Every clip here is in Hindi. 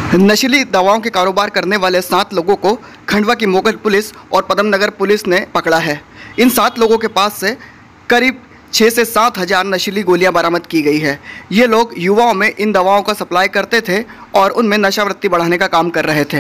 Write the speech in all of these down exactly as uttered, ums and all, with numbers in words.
नशीली दवाओं के कारोबार करने वाले सात लोगों को खंडवा की मोगल पुलिस और पदम नगर पुलिस ने पकड़ा है। इन सात लोगों के पास से करीब छः से सात हज़ार नशीली गोलियां बरामद की गई है। ये लोग युवाओं में इन दवाओं का सप्लाई करते थे और उनमें नशावृत्ति बढ़ाने का काम कर रहे थे।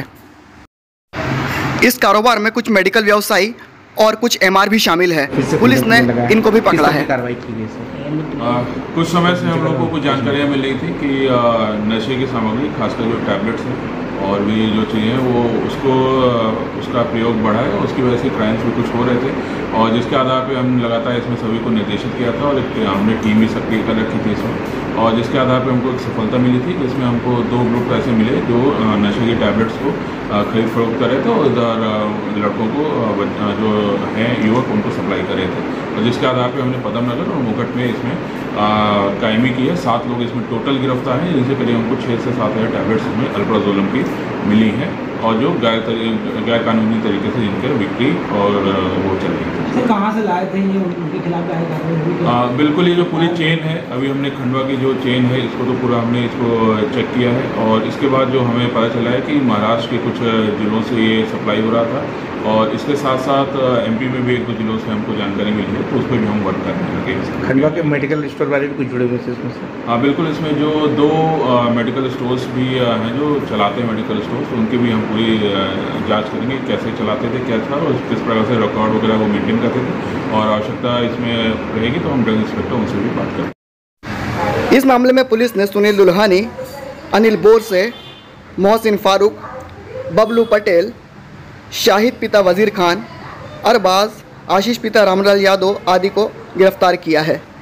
इस कारोबार में कुछ मेडिकल व्यवसायी और कुछ एमआर भी शामिल है। पुलिस ने इनको भी पकड़ा है। कार्रवाई की गई सर। आ, कुछ समय से हम लोगों को कुछ जानकारियाँ मिल रही थी कि आ, नशे की सामग्री खासकर जो टैबलेट्स हैं और भी जो चीज़ें हैं वो उसको उसका प्रयोग बढ़ा है और उसकी वजह से क्राइम्स भी कुछ हो रहे थे और जिसके आधार पे हम लगातार इसमें सभी को निर्देशित किया था और एक हमने टीम भी सक्रिय कर रखी थी इसमें और जिसके आधार पे हमको एक सफलता मिली थी जिसमें हमको दो ग्रुप ऐसे मिले जो नशे की टैबलेट्स को खरीद फरोख्त कर रहे थे और इधर लड़कों को जो हैं युवक उनको सप्लाई कर रहे थे और जिसके आधार पे हमने पदम नगर और मुकट में इसमें कायमी की है। सात लोग इसमें टोटल गिरफ्तार हैं जिनसे करीब हमको छः से सात हज़ार टैबलेट्स इसमें अल्प्राजोलम की मिली हैं और जो गैर गैर कानूनी तरीके से जिनके बिक्री और वो चल रही है। सर कहाँ से लाए थे ये, उनके खिलाफ लाए कार्रवाई? बिल्कुल, ये जो पूरी चेन है अभी हमने खंडवा की जो चेन है इसको तो पूरा हमने इसको चेक किया है और इसके बाद जो हमें पता चला है कि महाराष्ट्र के कुछ जिलों से ये सप्लाई हो रहा था और इसके साथ साथ एमपी में भी एक दो जिलों से हमको जानकारी मिली है तो उस पर भी हम वर्क कर रहे हैं। खंडवा के मेडिकल स्टोर वाले भी कुछ जुड़े हुए थे इसमें से? हाँ बिल्कुल, इसमें जो दो आ, मेडिकल स्टोर्स भी हैं जो चलाते हैं मेडिकल स्टोर्स, उनकी भी हम पूरी जांच करेंगे कैसे चलाते थे, क्या था और किस प्रकार से रिकॉर्ड वगैरह वो मेंटेन करते थे और आवश्यकता इसमें रहेगी तो हम ड्रग इंस्पेक्टर उनसे भी बात करेंगे। इस मामले में पुलिस ने सुनील दुल्हानी, अनिल बोरसे, मोहसिन फारूक, बबलू पटेल, शाहिद पिता वजीर खान, अरबाज, आशीष पिता रामलाल यादव आदि को गिरफ्तार किया है।